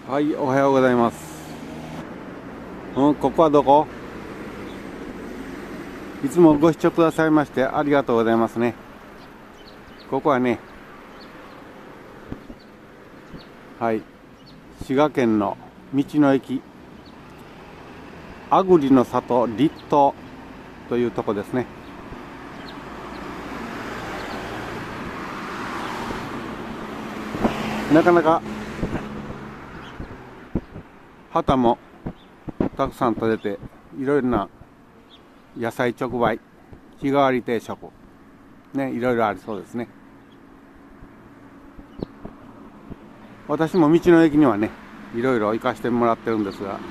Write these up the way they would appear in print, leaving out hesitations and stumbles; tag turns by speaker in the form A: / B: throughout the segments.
A: はい、おはようございます。ここはどこ？いつもご視聴くださいましてありがとうございますね。ここはね、はい、滋賀県の道の駅、あぐりの里立東というとこですね。なかなか旗もたくさん取れて、いろいろな野菜直売、日替わり定食、ね、いろいろありそうですね。私も道の駅にはね、いろいろ行かしてもらってるんですが、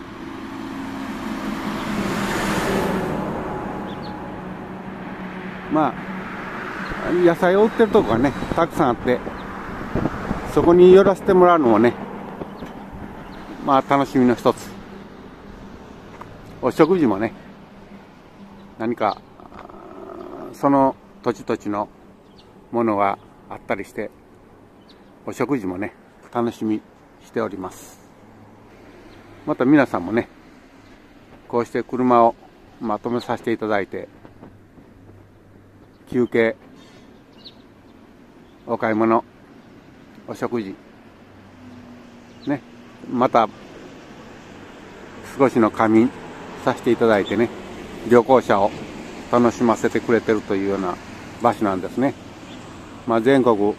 A: まあ、野菜を売ってるとこがね、たくさんあって、そこに寄らせてもらうのもね、まあ楽しみの一つ。お食事もね、何かその土地土地のものがあったりして、お食事もね楽しみしております。また皆さんもね、こうして車をまとめさせていただいて、休憩、お買い物、お食事ね、また少しの仮眠させていただいてね、旅行者を楽しませてくれてるというような場所なんですね。まあ全国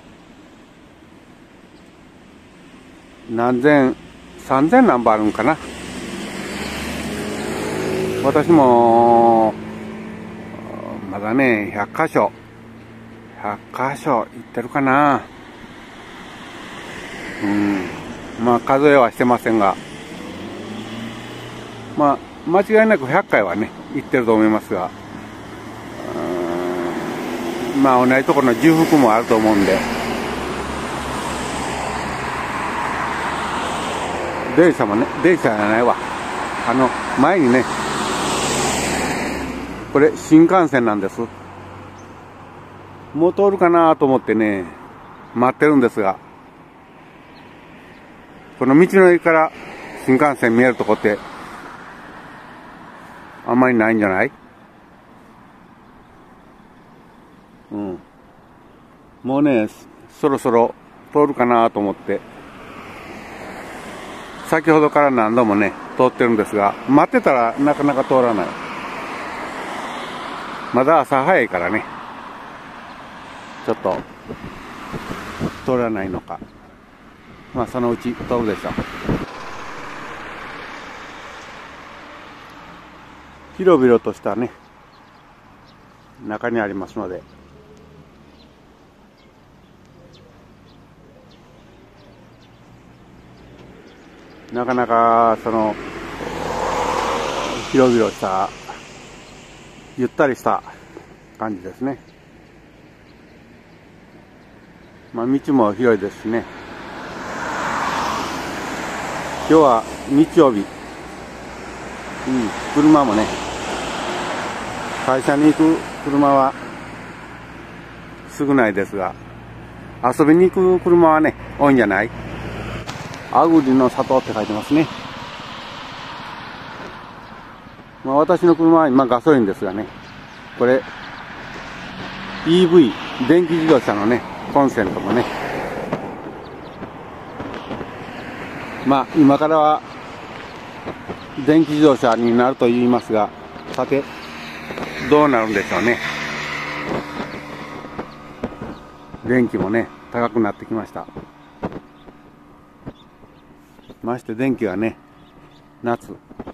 A: 何千、3000何本あるんかな。私もまだね100箇所行ってるかな。まあ数えはしてませんが、まあ間違いなく100回はね行ってると思いますが、まあ同じところの重複もあると思うんで、電車もね、電車じゃないわ、前にね、これ新幹線なんです。もう通るかなと思ってね待ってるんですが、この道の駅から新幹線見えるとこってあんまりないんじゃない？もうねそろそろ通るかなと思って、先ほどから何度もね通ってるんですが、待ってたらなかなか通らない。まだ朝早いからね、ちょっと通らないのか。まあそのうち通るでしょう。広々としたね中にありますので、なかなかその広々したゆったりした感じですね。まあ道も広いですしね。今日は日曜日、車もね、会社に行く車は少ないですが、遊びに行く車はね多いんじゃない？あぐりの里って書いてますね。まあ私の車は今ガソリンですがね、これ EV 電気自動車のねコンセントもね、まあ今からは電気自動車になると言いますが、さてどうなるんでしょうね。電気もね高くなってきました。まして電気がね、夏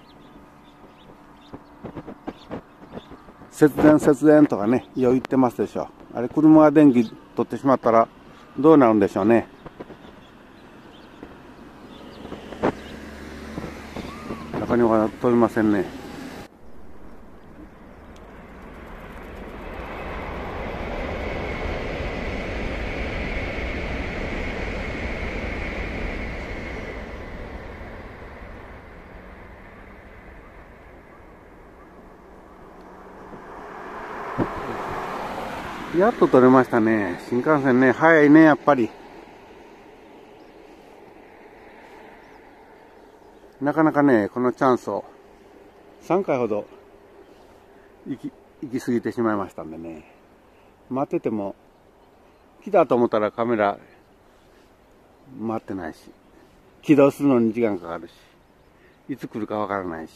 A: 節電とかねよう言ってますでしょ。あれ車が電気取ってしまったらどうなるんでしょうね。中には飛びませんね。やっと取れましたね。新幹線ね早いねやっぱり。 なかなかね、このチャンスを3回ほど行き過ぎてしまいましたんでね。待ってても、来たと思ったらカメラ待ってないし、起動するのに時間かかるし、いつ来るかわからないし。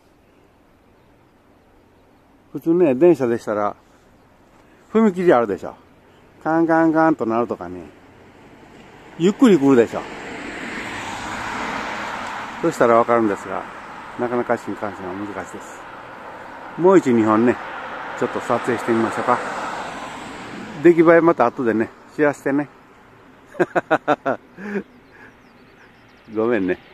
A: 普通ね、電車でしたら、踏切あるでしょ。カンカンカンとなるとかね、ゆっくり来るでしょ。そしたらわかるんですが、なかなか新幹線は難しいです。もう一、2本ね、ちょっと撮影してみましょうか。出来栄えまた後でね、知らせてね。ごめんね。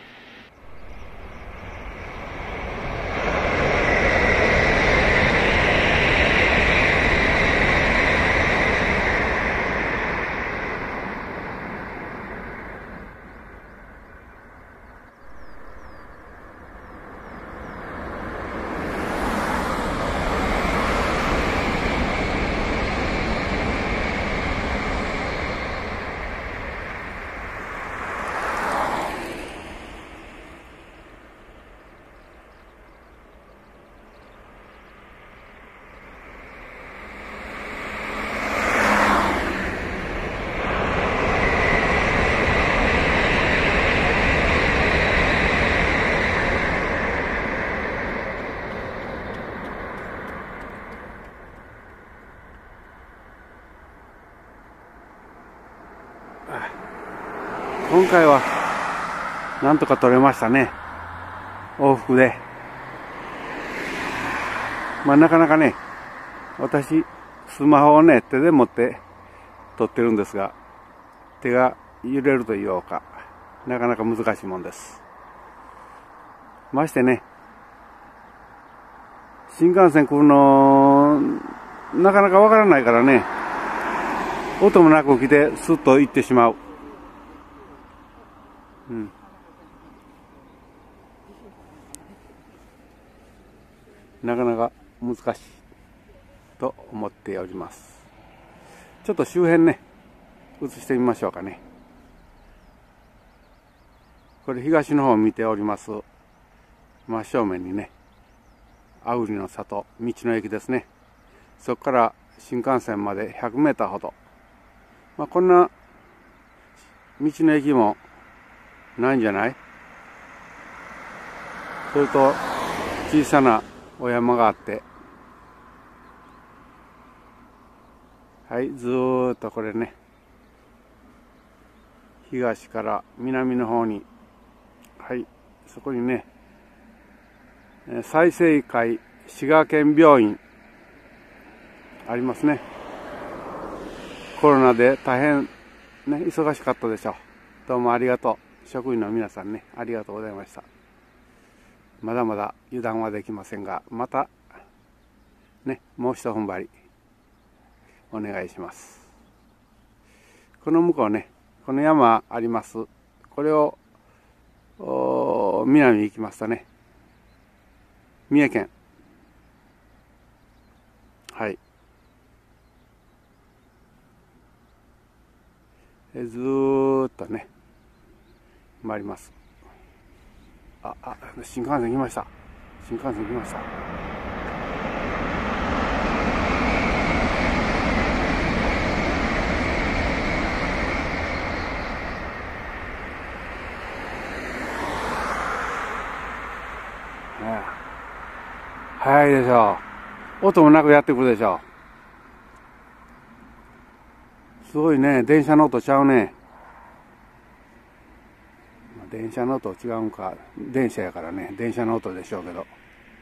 A: 今回はなんとか撮れましたね。往復で。まあなかなかね、私スマホをね手で持って撮ってるんですが、手が揺れると言おうか、なかなか難しいもんです。ましてね、新幹線来るのなかなかわからないからね、音もなく来てスッと行ってしまう。なかなか難しいと思っております。ちょっと周辺ね、映してみましょうかね。これ東の方を見ております。真正面にね、阿売の里、道の駅ですね。そこから新幹線まで100メーターほど。まあ、こんな道の駅もないんじゃない？それと小さなお山があって、はい、ずーっとこれね、東から南の方に、はい、そこにね、済生会滋賀県病院ありますね。コロナで大変ね、忙しかったでしょう。どうもありがとう。職員の皆さんね、ありがとうございました。まだまだ油断はできませんが、またね、もう一踏ん張りお願いします。この向こうね、この山あります。これを南に行きますとね、三重県、はい、ずーっとね回ります。新幹線来ました。新幹線来ました。早いでしょう。音もなくやってくるでしょう。すごいね、電車の音ちゃうね。電車の音違うんか、電車やからね、電車の音でしょうけど。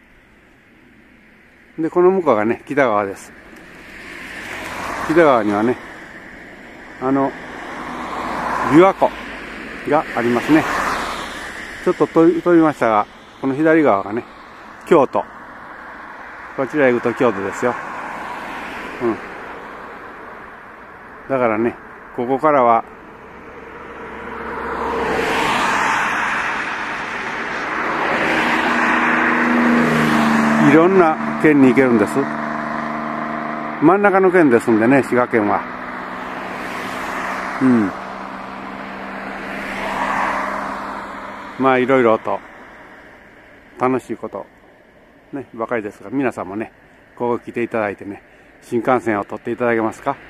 A: で、この向こうがね、北川です。北川にはね、琵琶湖がありますね。ちょっと飛びましたが、この左側がね、京都。こちらへ行くと京都ですよ。だからね、ここからは、いろんな県に行けるんです。真ん中の県ですんでね、滋賀県は。まあいろいろと楽しいこと、ね、ばかりですが、皆さんもね、ここ来ていただいてね、新幹線を取っていただけますか。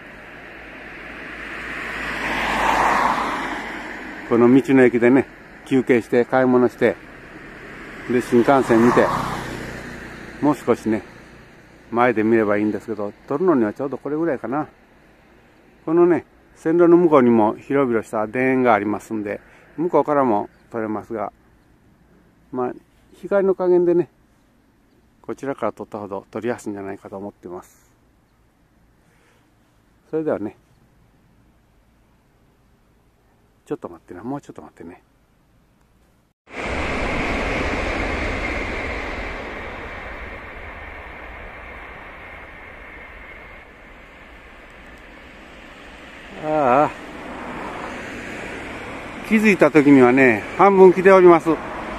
A: この道の駅でね、休憩して買い物して、で、新幹線見て、もう少しね、前で見ればいいんですけど、撮るのにはちょうどこれぐらいかな。このね、線路の向こうにも広々した田園がありますんで、向こうからも撮れますが、まあ、光の加減でね、こちらから撮ったほど撮りやすいんじゃないかと思っています。それではね、ちょっと待ってな、もうちょっと待ってね。ああ、気づいた時にはね、半分来ております。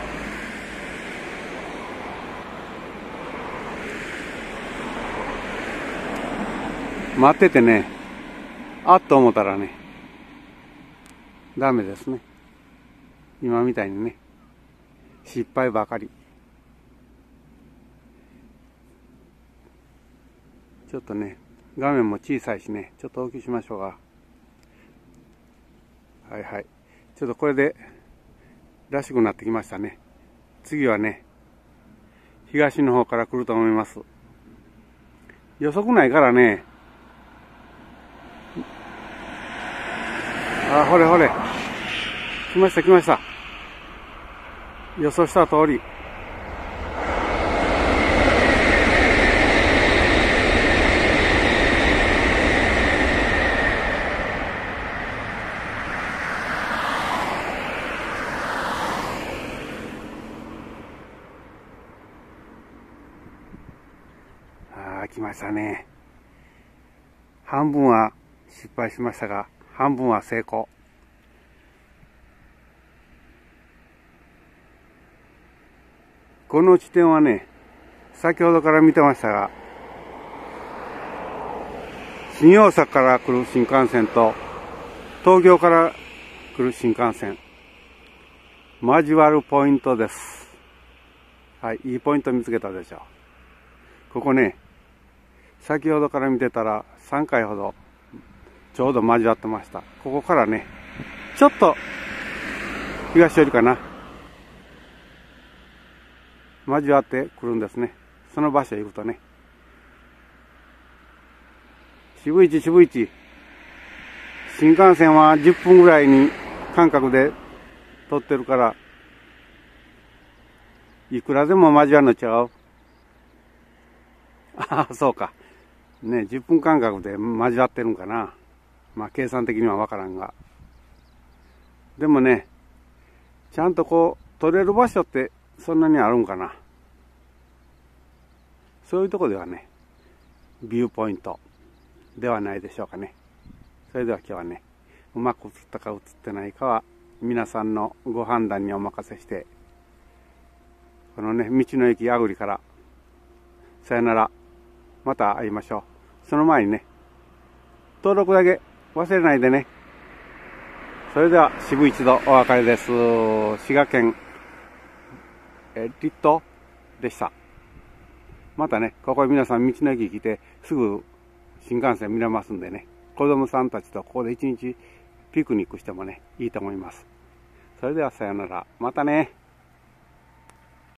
A: 待っててね、あっと思ったらね、ダメですね。今みたいにね、失敗ばかり。ちょっとね、画面も小さいしね、ちょっと大きくしましょうか。はいはい。ちょっとこれで、らしくなってきましたね。次はね、東の方から来ると思います。予測ないからね。あ、ほれほれ。来ました来ました。予想した通り。来ましたね。半分は失敗しましたが、半分は成功。この地点はね、先ほどから見てましたが、新大阪から来る新幹線と、東京から来る新幹線、交わるポイントです。はい、いいポイント見つけたでしょう。ここね、先ほどから見てたら3回ほどちょうど交わってました。ここからね、ちょっと東寄りかな。交わってくるんですね。その場所へ行くとね。渋市渋市。新幹線は10分ぐらいに間隔で通ってるから、いくらでも交わるのちゃう。ああ、そうか。ね、10分間隔で交わってるんかな。まあ計算的にはわからんが。でもね、ちゃんとこう、撮れる場所ってそんなにあるんかな。そういうとこではね、ビューポイントではないでしょうかね。それでは今日はね、うまく映ったか映ってないかは皆さんのご判断にお任せして、このね、道の駅あぐりから、さよなら、また会いましょう。その前にね、登録だけ忘れないでね。それでは渋一度お別れです。滋賀県栗東でした。またね、ここ皆さん道の駅来てすぐ新幹線見れますんでね、子供さんたちとここで一日ピクニックしてもね、いいと思います。それではさよなら、またね。